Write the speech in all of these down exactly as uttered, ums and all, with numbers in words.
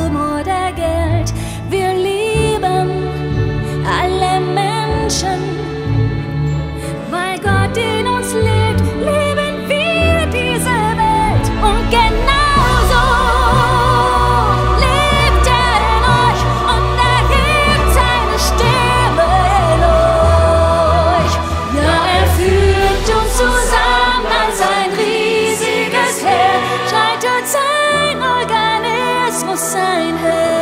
Ruhm oder Geld. Wir lieben alle Menschen, weil Gott in uns lebt, leben wir diese Welt. Und genauso lebt er in euch und erhebt seine Stimme in euch. Ja, er führt uns zusammen als ein riesiges Heer, schreitet sein Organismus einher.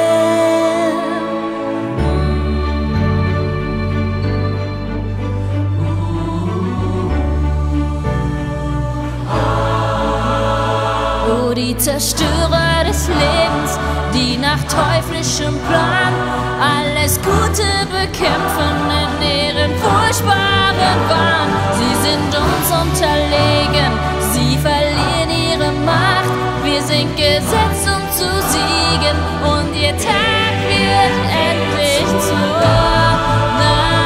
Oh, die Zerstörer des Lebens, die nach teuflischem Plan alles Gute bekämpfen in ihrem furchtbaren Wahn. Sie sind uns unterlegen, sie verlieren ihre Macht. Wir sind gesetzt, um zu siegen, und ihr Tag wird endlich zur Nacht.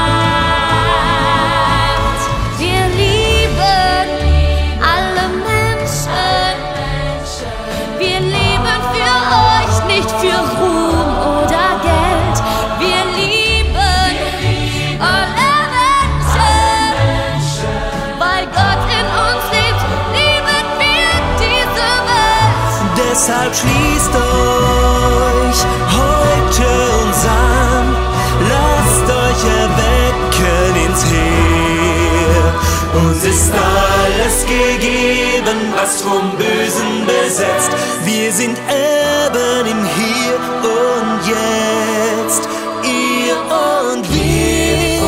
Wir lieben alle Menschen, wir leben für euch, nicht für Ruhm oder Geld. Wir lieben alle Menschen, weil Gott in uns lebt, leben wir diese Welt. Deshalb schließt euch heute uns an, lasst euch erwecken ins Heer. Uns ist alles gegeben, was vom Bösen besetzt. Wir sind Erben im Hier und Jetzt. Ihr und wir,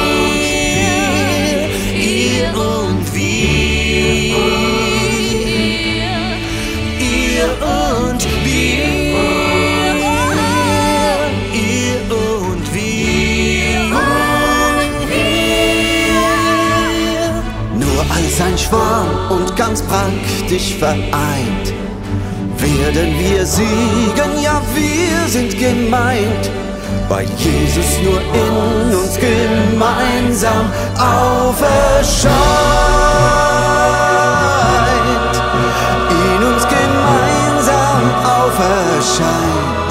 ihr und wir, ihr und wir, ihr und wir. Nur als ein Schwarm und ganz praktisch vereint werden wir siegen, ja, wir sind gemeint, weil Jesus nur in uns gemeinsam auferscheint. In uns gemeinsam auferscheint.